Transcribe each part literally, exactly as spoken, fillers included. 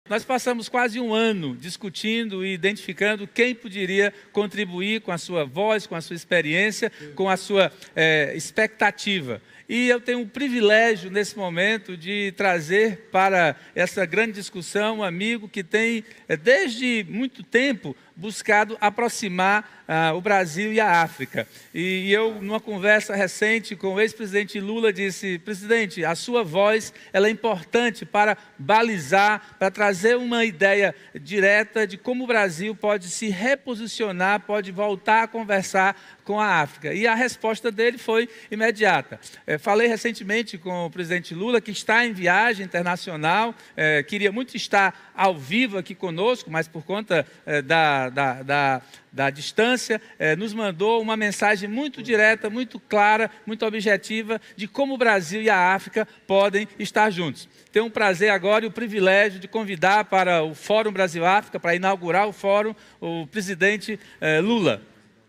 Nós passamos quase um ano discutindo e identificando quem poderia contribuir com a sua voz, com a sua experiência, com a sua é, expectativa. E eu tenho o privilégio, nesse momento, de trazer para essa grande discussão um amigo que tem, desde muito tempo, buscado aproximar ah, o Brasil e a África. E, e eu, numa conversa recente com o ex-presidente Lula, disse: presidente, a sua voz ela é importante para balizar, para trazer uma ideia direta de como o Brasil pode se reposicionar, pode voltar a conversar com a África. E a resposta dele foi imediata. É, falei recentemente com o presidente Lula, que está em viagem internacional, é, queria muito estar ao vivo aqui conosco, mas por conta é, da, da, da, da distância, é, nos mandou uma mensagem muito direta, muito clara, muito objetiva, de como o Brasil e a África podem estar juntos. Tenho um prazer agora e o privilégio de convidar para o Fórum Brasil-África, para inaugurar o fórum, o presidente é, Lula.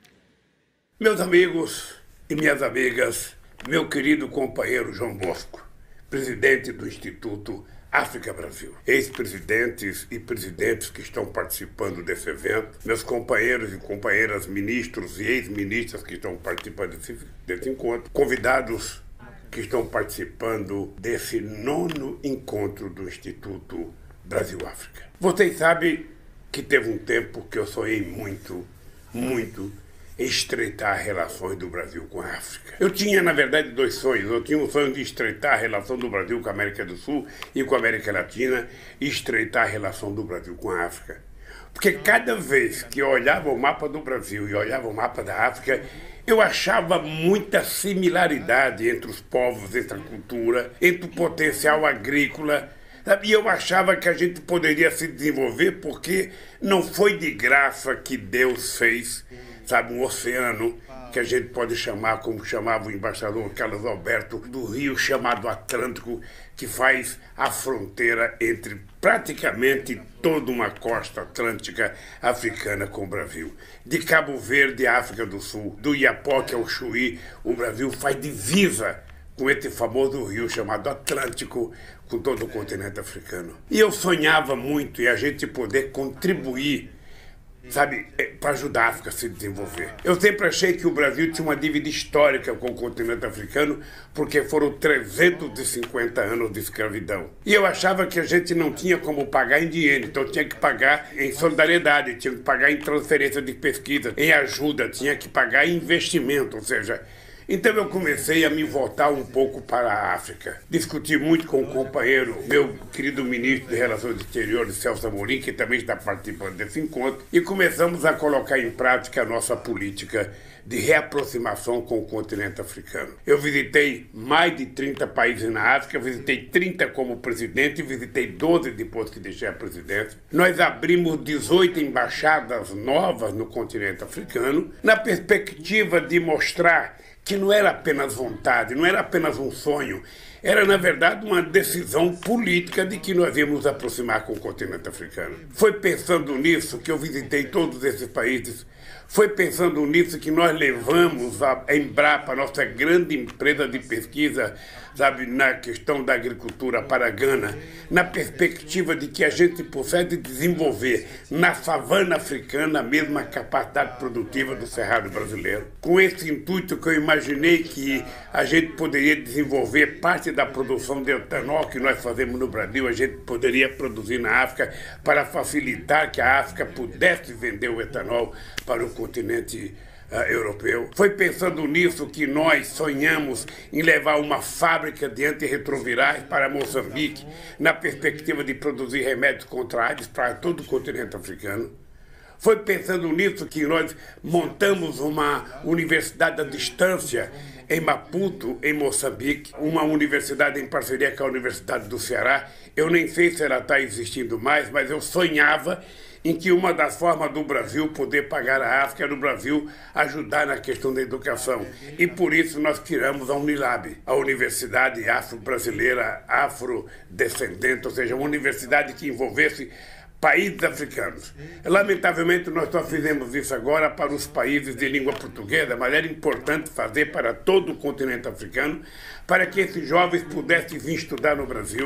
Meus amigos e minhas amigas, meu querido companheiro João Bosco, presidente do Instituto África Brasil, ex-presidentes e presidentes que estão participando desse evento, meus companheiros e companheiras ministros e ex-ministras que estão participando desse, desse encontro, convidados que estão participando desse nono encontro do Instituto Brasil-África. Vocês sabem que teve um tempo que eu sonhei muito, muito, estreitar relações do Brasil com a África. Eu tinha, na verdade, dois sonhos. Eu tinha um sonho de estreitar a relação do Brasil com a América do Sul e com a América Latina e estreitar a relação do Brasil com a África. Porque cada vez que eu olhava o mapa do Brasil e olhava o mapa da África, eu achava muita similaridade entre os povos, entre a cultura, entre o potencial agrícola. E eu achava que a gente poderia se desenvolver porque não foi de graça que Deus fez, sabe, um oceano que a gente pode chamar, como chamava o embaixador Carlos Alberto, do rio chamado Atlântico, que faz a fronteira entre praticamente toda uma costa atlântica africana com o Brasil. De Cabo Verde à África do Sul, do Iapoque ao Chuí, o Brasil faz divisa com esse famoso rio chamado Atlântico, com todo o continente africano. E eu sonhava muito em a gente poder contribuir, sabe, para ajudar a África a se desenvolver. Eu sempre achei que o Brasil tinha uma dívida histórica com o continente africano, porque foram trezentos e cinquenta anos de escravidão. E eu achava que a gente não tinha como pagar em dinheiro, então tinha que pagar em solidariedade, tinha que pagar em transferência de pesquisa, em ajuda, tinha que pagar em investimento, ou seja, então eu comecei a me voltar um pouco para a África. Discuti muito com o companheiro, meu querido ministro de Relações Exteriores, Celso Amorim, que também está participando desse encontro, e começamos a colocar em prática a nossa política de reaproximação com o continente africano. Eu visitei mais de trinta países na África, visitei trinta como presidente, visitei doze depois que deixei a presidência. Nós abrimos dezoito embaixadas novas no continente africano, na perspectiva de mostrar que não era apenas vontade, não era apenas um sonho, era, na verdade, uma decisão política de que nós íamos nos aproximar com o continente africano. Foi pensando nisso que eu visitei todos esses países, foi pensando nisso que nós levamos a Embrapa, a nossa grande empresa de pesquisa, sabe, na questão da agricultura para a Gana, na perspectiva de que a gente pudesse desenvolver na savana africana a mesma capacidade produtiva do cerrado brasileiro. Com esse intuito que eu imaginei que a gente poderia desenvolver parte da produção de etanol que nós fazemos no Brasil, a gente poderia produzir na África para facilitar que a África pudesse vender o etanol para o continente Uh, europeu. Foi pensando nisso que nós sonhamos em levar uma fábrica de antirretrovirais para Moçambique, na perspectiva de produzir remédios contra a AIDS para todo o continente africano. Foi pensando nisso que nós montamos uma universidade à distância em Maputo, em Moçambique, uma universidade em parceria com a Universidade do Ceará. Eu nem sei se ela está existindo mais, mas eu sonhava em que uma das formas do Brasil poder pagar a África era o Brasil ajudar na questão da educação. E por isso nós criamos a Unilab, a Universidade Afro-Brasileira Afrodescendente, ou seja, uma universidade que envolvesse países africanos. Lamentavelmente, nós só fizemos isso agora para os países de língua portuguesa, mas era importante fazer para todo o continente africano, para que esses jovens pudessem vir estudar no Brasil,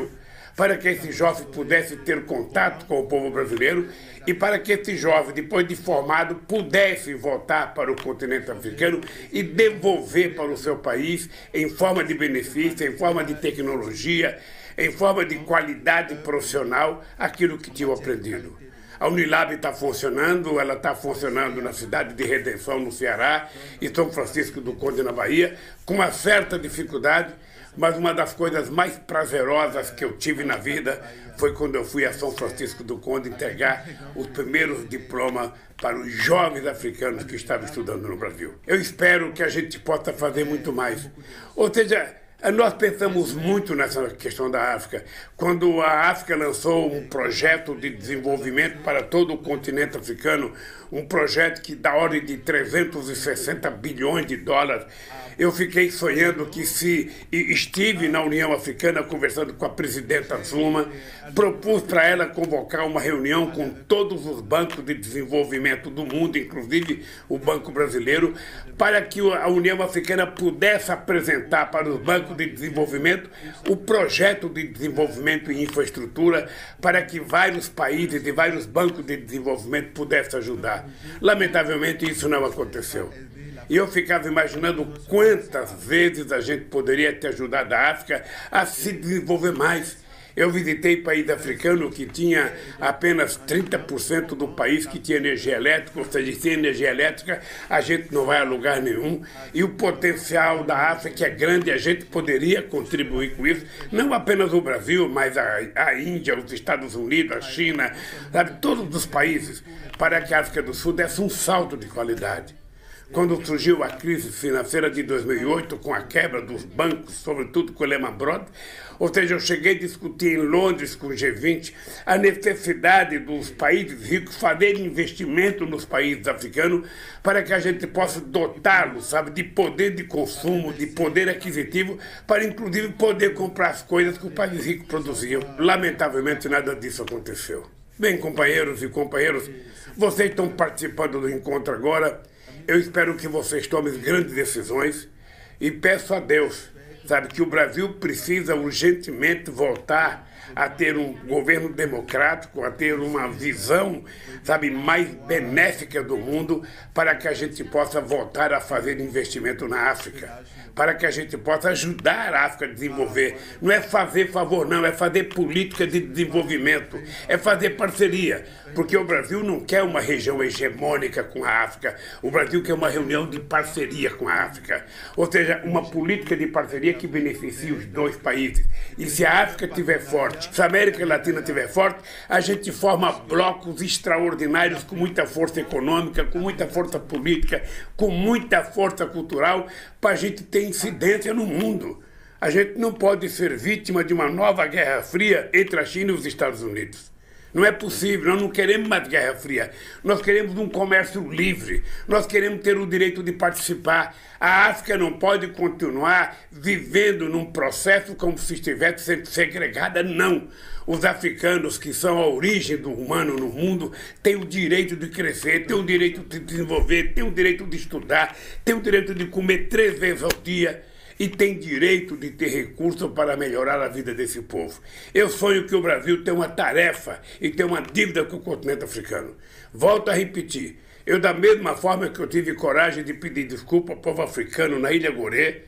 para que esse jovem pudesse ter contato com o povo brasileiro e para que esse jovem, depois de formado, pudesse voltar para o continente africano e devolver para o seu país, em forma de benefício, em forma de tecnologia, em forma de qualidade profissional, aquilo que tinham aprendido. A Unilab está funcionando, ela está funcionando na cidade de Redenção, no Ceará, e São Francisco do Conde, na Bahia, com uma certa dificuldade, mas uma das coisas mais prazerosas que eu tive na vida foi quando eu fui a São Francisco do Conde entregar os primeiros diplomas para os jovens africanos que estavam estudando no Brasil. Eu espero que a gente possa fazer muito mais. Ou seja, nós pensamos muito nessa questão da África. Quando a África lançou um projeto de desenvolvimento para todo o continente africano, um projeto que da ordem de trezentos e sessenta bilhões de dólares, eu fiquei sonhando que se estive na União Africana conversando com a presidenta Zuma, propus para ela convocar uma reunião com todos os bancos de desenvolvimento do mundo, inclusive o Banco Brasileiro, para que a União Africana pudesse apresentar para os bancos de desenvolvimento o projeto de desenvolvimento em infraestrutura para que vários países e vários bancos de desenvolvimento pudessem ajudar. Lamentavelmente, isso não aconteceu. E eu ficava imaginando quantas vezes a gente poderia ter ajudado a África a se desenvolver mais. Eu visitei país africano que tinha apenas trinta por cento do país que tinha energia elétrica, ou seja, sem energia elétrica a gente não vai a lugar nenhum. E o potencial da África, que é grande, a gente poderia contribuir com isso. Não apenas o Brasil, mas a, a Índia, os Estados Unidos, a China, sabe, todos os países, para que a África do Sul desse um salto de qualidade. Quando surgiu a crise financeira de dois mil e oito, com a quebra dos bancos, sobretudo com o Lehman Brothers, ou seja, eu cheguei a discutir em Londres com o G vinte a necessidade dos países ricos fazerem investimento nos países africanos para que a gente possa dotá-los, sabe, de poder de consumo, de poder aquisitivo, para inclusive poder comprar as coisas que os países ricos produziam. Lamentavelmente, nada disso aconteceu. Bem, companheiros e companheiras, vocês estão participando do encontro agora. Eu espero que vocês tomem grandes decisões e peço a Deus, sabe, que o Brasil precisa urgentemente voltar a ter um governo democrático, a ter uma visão, sabe, mais benéfica do mundo, para que a gente possa voltar a fazer investimento na África, para que a gente possa ajudar a África a desenvolver. Não é fazer favor, não, é fazer política de desenvolvimento, é fazer parceria, porque o Brasil não quer uma região hegemônica com a África, o Brasil quer uma reunião de parceria com a África, ou seja, uma política de parceria que beneficie os dois países. E se a África estiver forte, se a América Latina estiver forte, a gente forma blocos extraordinários com muita força econômica, com muita força política, com muita força cultural, para a gente ter incidência no mundo. A gente não pode ser vítima de uma nova guerra fria entre a China e os Estados Unidos. Não é possível, nós não queremos mais guerra fria. Nós queremos um comércio livre, nós queremos ter o direito de participar. A África não pode continuar vivendo num processo como se estivesse sendo segregada, não. Os africanos, que são a origem do humano no mundo, têm o direito de crescer, têm o direito de desenvolver, têm o direito de estudar, têm o direito de comer três vezes ao dia. E tem direito de ter recursos para melhorar a vida desse povo. Eu sonho que o Brasil tenha uma tarefa e tenha uma dívida com o continente africano. Volto a repetir, eu da mesma forma que eu tive coragem de pedir desculpa ao povo africano na Ilha Gorée,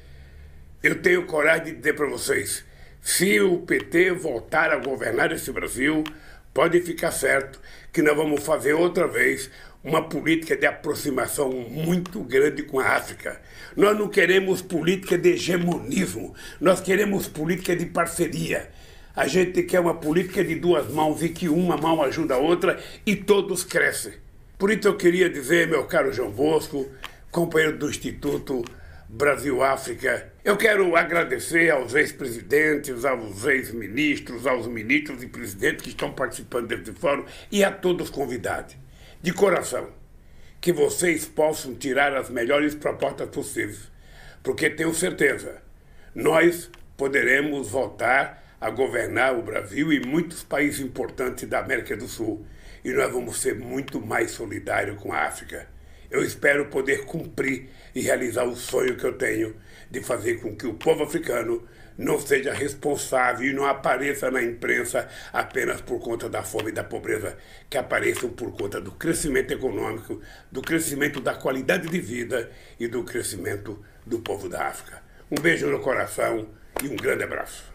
eu tenho coragem de dizer para vocês, se o P T voltar a governar esse Brasil, pode ficar certo que nós vamos fazer outra vez uma política de aproximação muito grande com a África. Nós não queremos política de hegemonismo, nós queremos política de parceria. A gente quer uma política de duas mãos e que uma mão ajuda a outra e todos crescem. Por isso eu queria dizer, meu caro João Bosco, companheiro do Instituto Brasil-África, eu quero agradecer aos ex-presidentes, aos ex-ministros, aos ministros e presidentes que estão participando desse fórum e a todos os convidados. De coração, que vocês possam tirar as melhores propostas possíveis, porque tenho certeza, nós poderemos voltar a governar o Brasil e muitos países importantes da América do Sul, e nós vamos ser muito mais solidários com a África. Eu espero poder cumprir e realizar o sonho que eu tenho de fazer com que o povo africano não seja responsável e não apareça na imprensa apenas por conta da fome e da pobreza, que apareçam por conta do crescimento econômico, do crescimento da qualidade de vida e do crescimento do povo da África. Um beijo no coração e um grande abraço.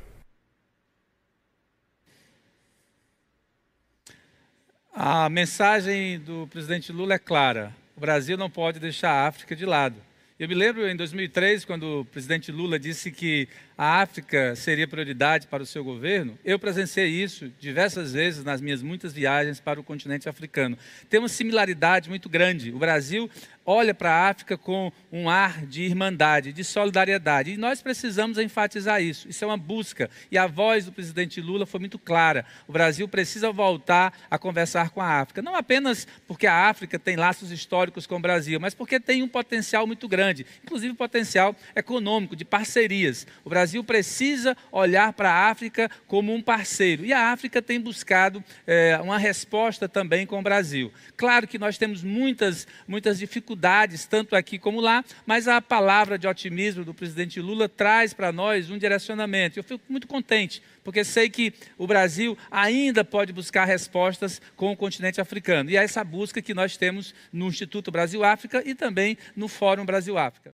A mensagem do presidente Lula é clara: o Brasil não pode deixar a África de lado. Eu me lembro em dois mil e três, quando o presidente Lula disse que a África seria prioridade para o seu governo. Eu presenciei isso diversas vezes nas minhas muitas viagens para o continente africano. Tem uma similaridade muito grande. O Brasil olha para a África com um ar de irmandade, de solidariedade. E nós precisamos enfatizar isso. Isso é uma busca. E a voz do presidente Lula foi muito clara. O Brasil precisa voltar a conversar com a África. Não apenas porque a África tem laços históricos com o Brasil, mas porque tem um potencial muito grande, inclusive potencial econômico, de parcerias. O Brasil precisa olhar para a África como um parceiro. E a África tem buscado é, uma resposta também com o Brasil. Claro que nós temos muitas, muitas dificuldades, tanto aqui como lá, mas a palavra de otimismo do presidente Lula traz para nós um direcionamento. Eu fico muito contente, porque sei que o Brasil ainda pode buscar respostas com o continente africano. E é essa busca que nós temos no Instituto Brasil-África e também no Fórum Brasil-África.